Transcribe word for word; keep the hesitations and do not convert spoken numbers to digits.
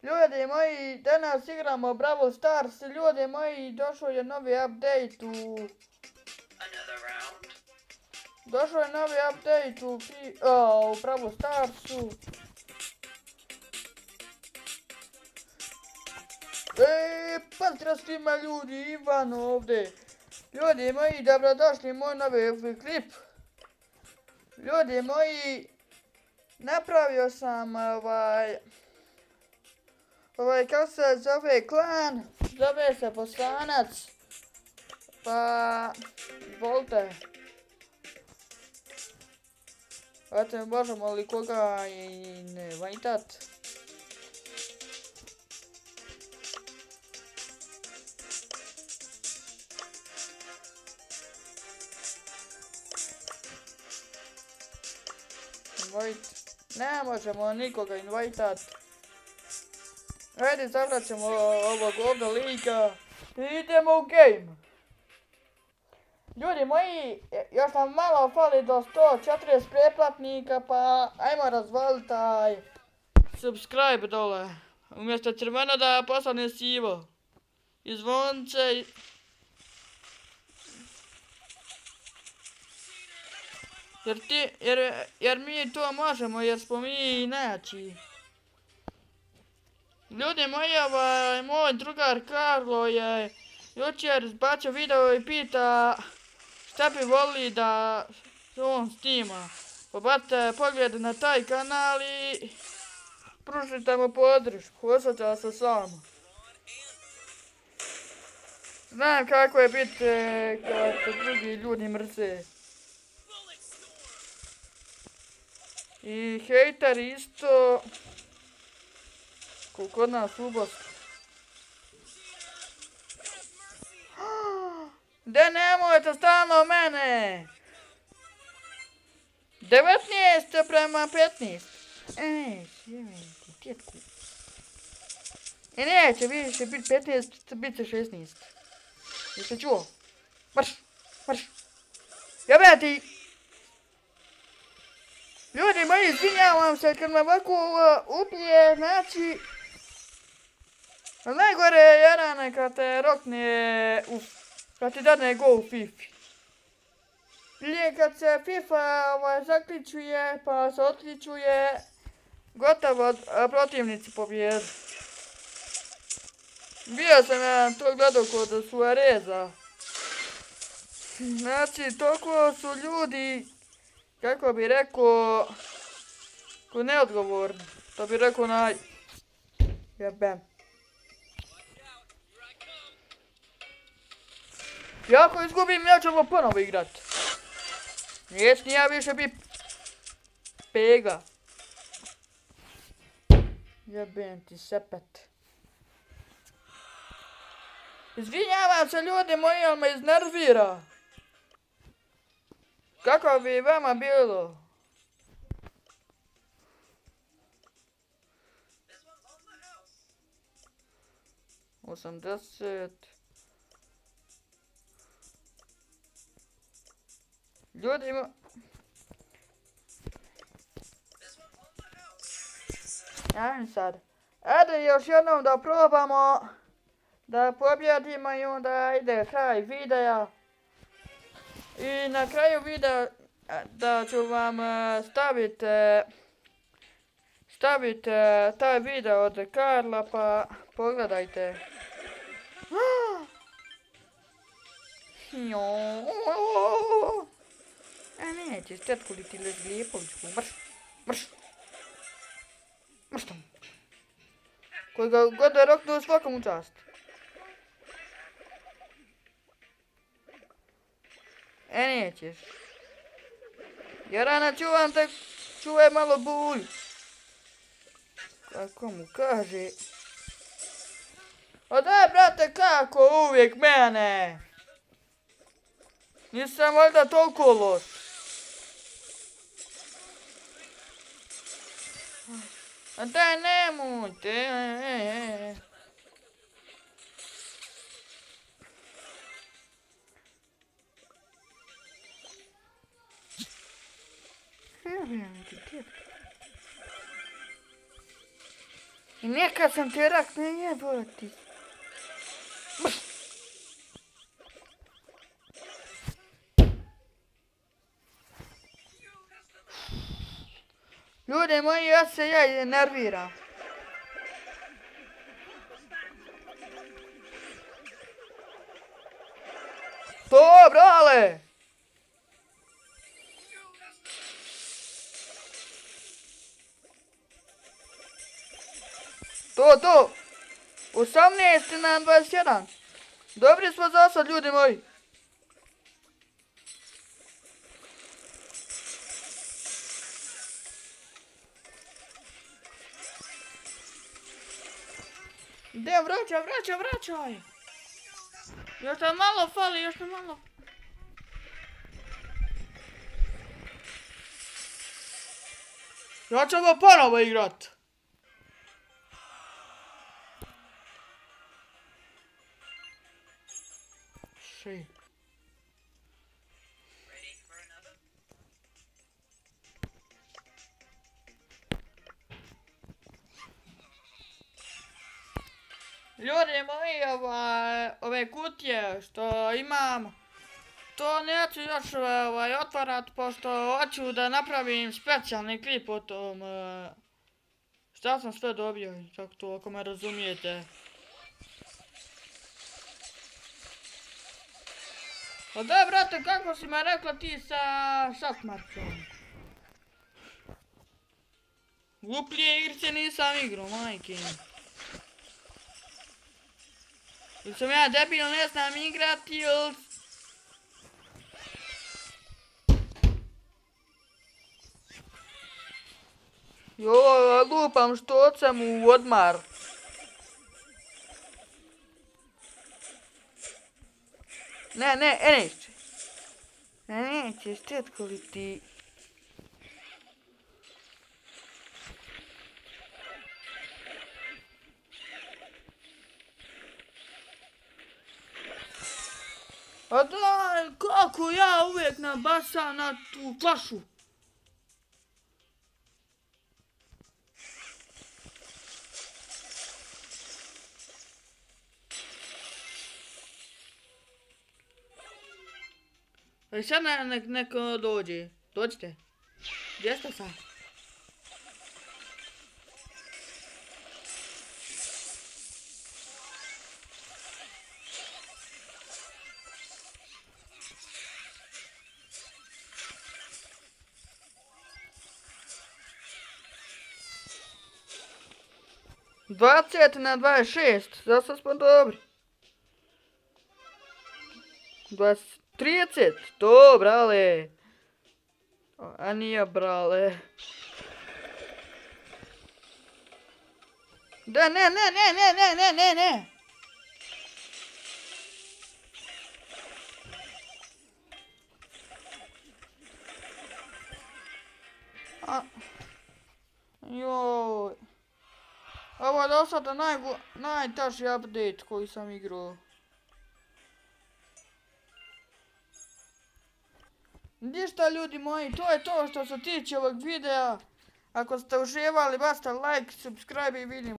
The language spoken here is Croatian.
Ljudi moji, danas igramo Brawl Stars. Ljudi moji, došao je novi update u... Došao je novi update u, o, u Brawl Starsu. E, pozdrav svima ljudi, Ivan ovdje. Ljudi moji, dobrodošli u moj novi klip. Ljudi moji, napravio sam ovaj... Ovaj, kako se zove klan, zove se Bosanac, pa, izvolite. Eto, možemo li koga i ne vajtat. Invite, ne možemo nikoga invajtat. Ajde, zabrat ćemo ovog ovdje lika i idemo u game. Ljudi moji, još nam malo fali do sto četrdeset pretplatnika, pa ajmo razvaliti taj subscribe dole. Umjesto crveno da postane sivo. I zvonce. Jer, ti, jer, jer mi to možemo, jer smo mi najjači. Ljudi moji, ovaj, moj drugar Karlo je jučer izbacio video i pita šta bi volili da on snima. Pobacite pogled na taj kanal i pružite mu podršku, osjeća se samo. Znam kako je biti kad te drugi ljudi mrze. I hejter isto. Ko kod nas u Bosni. Da nemojte stalno mene. devetnaest prema petnaest. Ej, sjevim ti tjetku. E neće više biti petnaest, bit će šesnaest. Jeste čuo? Marš, marš. Jebe ti. Ljudi moji, izvinjavam se kad me ovako ubije, znači... Najgore je Jarane kad te rokne, u, kad ti dadne go u Fifi. Ili kad se FIFA ovaj, zakličuje pa se otključuje, gotovo protivnici pobjedu. Bio sam ja to gledao kod Suareza. Znači, toliko su ljudi, kako bi rekao, ko neodgovorni. To bi rekao naj... Jebem. Ja ako izgubim, ja ću ovo ponovo igrat. Neću ni ja više bit pega. Jebem ti sepet. Izvinjavam se ljudi moji, ali me iznervira. Kako bi vama bilo? osamdeset. Ljudi ima... Ajde sad. Ajde još jednom da probamo da pobjedimo i onda ide kraj videa. I na kraju videa da ću vam staviti staviti taj video od Karla pa pogledajte. A neće, stetku li ti Lijepovićku, mrš, mrš, mrš tam. Koji ga god je roknuo svakom u čast. E nećeš. Jarana, čuvam te, čuvaj malo bulj. Kako mu kaže. O daj brate, kako uvijek mene. Nisam valjda toliko loš. A daj nemojte, e, e, e. I neka sam ti rak, ne jebati. Ljudi moji, ja se ja nerviram. To, brale! To, to! osamnaest na dvadeset jedan. Dobri smo za sad, ljudi moji. Gdje, vraćaj, vraćaj, vraćaj! Još nam malo fali, još nam malo. Ja ću ovo ponovo igrat. Ši. Ljudi moji, ovaj, ove kutije što imam, to neću još ovaj, otvarat, pošto hoću da napravim specijalni klip o tom, šta sam sve dobio, tako to, ako me razumijete. Pa da, brate, kako si me rekla ti sa šatmarcom? Gluplije igrice nisam igrao, majke. Ili sam ja debil, ne znam igrati, ili... Joj, lupam štocem u odmar. Ne, ne, e neće. Ne, nećeš, tetko li ti. A daj, kako ja uvijek nabasam na tu flašu? I sad nek neko dođe. Dođite. Gdje ste sad? dvadeset na dvadeset šest, zasta smo dobri. trideset, to brale. A nije brale. Da, ne, ne, ne, ne, ne, ne, ne, ne. A. Joj. Ovo je do sada najteži update koji sam igrao. Ništa ljudi moji, to je to što se tiče ovog videa. Ako ste uživali, basta like, subscribe i vidimo.